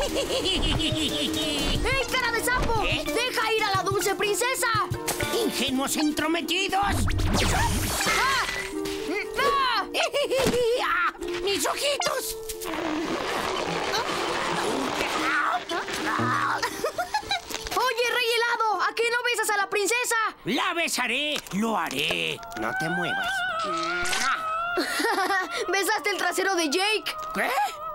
¡Ey, cara de sapo! ¿Qué? ¡Deja ir a la dulce princesa! ¡Ingenuos entrometidos! ¡Ah! ¡Ah! ¡Mis ojitos! Oye, Rey Helado, ¿a qué no besas a la princesa? ¡La besaré! ¡Lo haré! No te muevas. ¿Besaste el trasero de Jake? ¿Qué?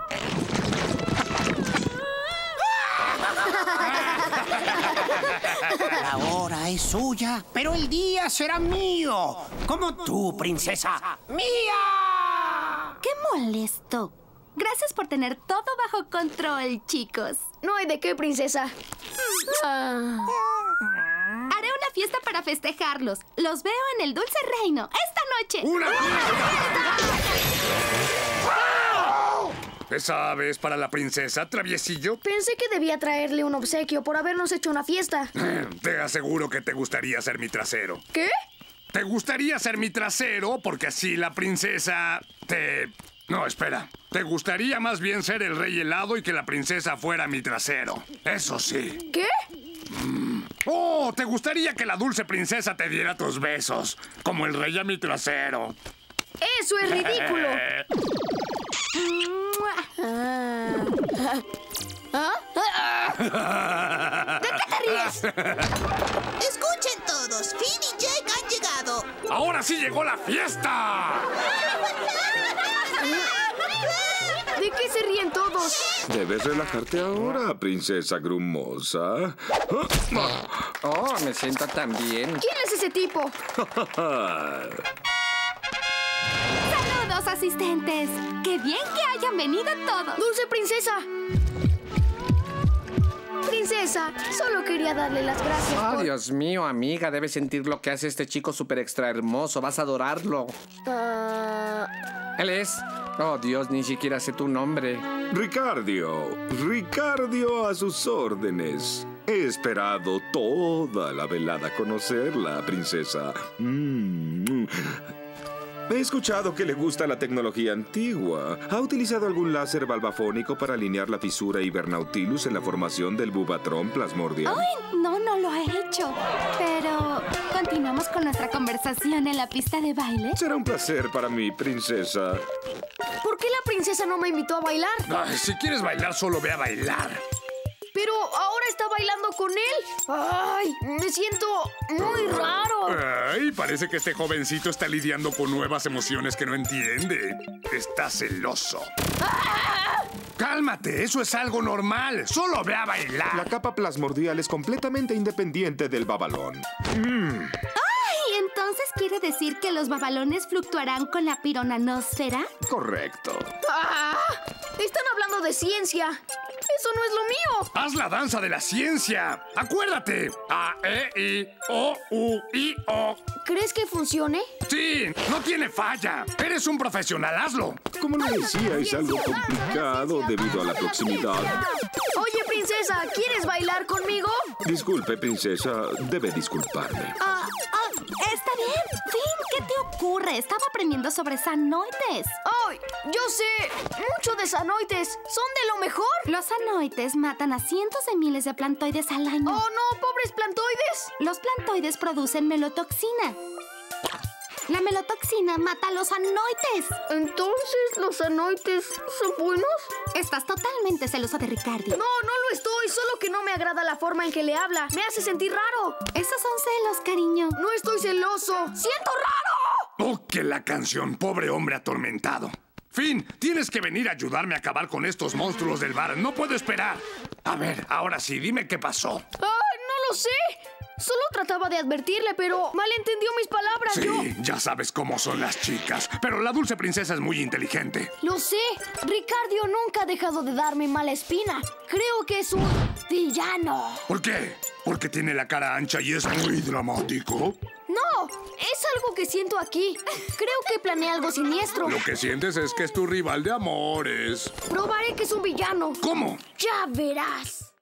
La hora es suya, pero el día será mío. Como tú, princesa. ¡Mía! ¡Qué molesto! Gracias por tener todo bajo control, chicos. No hay de qué, princesa. Ah. Haré una fiesta para festejarlos. Los veo en el Dulce Reino esta noche. ¡Una ¿Esa ave es para la princesa, traviesillo? Pensé que debía traerle un obsequio por habernos hecho una fiesta. Te aseguro que te gustaría ser mi trasero. ¿Qué? ¿Te gustaría ser mi trasero? Porque así la princesa te... No, espera. Te gustaría más bien ser el rey helado y que la princesa fuera mi trasero. Eso sí. ¿Qué? ¡Oh! ¿Te gustaría que la dulce princesa te diera tus besos? Como el rey a mi trasero. ¡Eso es ridículo! ¿De qué te ríes? Escuchen todos, Finn y Jake han llegado. ¡Ahora sí llegó la fiesta! ¿De qué se ríen todos? Debes relajarte ahora, princesa grumosa. Oh, me siento tan bien. ¿Quién es ese tipo? ¡Saludos, asistentes! ¡Qué bien que hayan venido todos! ¡Dulce princesa! Princesa, solo quería darle las gracias Oh, por... Dios mío, amiga, debes sentir lo que hace este chico súper extra hermoso. Vas a adorarlo. Él es... Oh, Dios, ni siquiera sé tu nombre. Ricardio. Ricardio a sus órdenes. He esperado toda la velada conocerla, princesa. He escuchado que le gusta la tecnología antigua. ¿Ha utilizado algún láser valvafónico para alinear la fisura Hibernautilus en la formación del bubatrón plasmordial? ¡Ay! No lo he hecho. Pero... ¿continuamos con nuestra conversación en la pista de baile? Será un placer para mí, princesa. ¿Por qué la princesa no me invitó a bailar? Ay, si quieres bailar, solo ve a bailar. Pero ahora está bailando con él. ¡Ay! Me siento muy raro. Ay, parece que este jovencito está lidiando con nuevas emociones que no entiende. Está celoso. Cálmate, eso es algo normal. Solo ve a La bailar. capa plasmordial es completamente independiente del babalón. ¡Ay! ¿Entonces quiere decir que los babalones fluctuarán con la pironanosfera? Correcto. Están hablando de ciencia. Eso no es lo mío. Haz la danza de la ciencia. Acuérdate. A, E, I, O, U, I, O. ¿Crees que funcione? Sí, no tiene falla. Eres un profesional, hazlo. Como le decía, es algo complicado debido a la proximidad. Oye, princesa, ¿quieres bailar conmigo? Disculpe, princesa, debe disculparme. Está bien. Finn, ¿qué te ocurre? Estaba aprendiendo sobre sanoites. ¡Ay! Yo sé mucho de sanoites. Son de lo mejor. Los sanoites matan a cientos de miles de plantoides al año. ¡Oh, no! ¡Pobres plantoides! Los plantoides producen melotoxina. La melotoxina mata a los sanoites. ¿Entonces los sanoites son buenos? Estás totalmente celoso de Ricardio. No lo estoy. Solo que no me agrada la forma en que le habla. Me hace sentir raro. Esos son celos, cariño. No estoy celoso. ¡Siento raro! Oh, que la canción, pobre hombre atormentado. Finn, tienes que venir a ayudarme a acabar con estos monstruos del bar. No puedo esperar. A ver, ahora sí, dime qué pasó. ¡Ay, no lo sé! Solo trataba de advertirle, pero malentendió mis palabras. Sí, ya sabes cómo son las chicas. Pero la dulce princesa es muy inteligente. Lo sé. Ricardio nunca ha dejado de darme mala espina. Creo que es un villano. ¿Por qué? ¿Porque tiene la cara ancha y es muy dramático? No, es algo que siento aquí. Creo que planeé algo siniestro. Lo que sientes es que es tu rival de amores. Probaré que es un villano. ¿Cómo? Ya verás.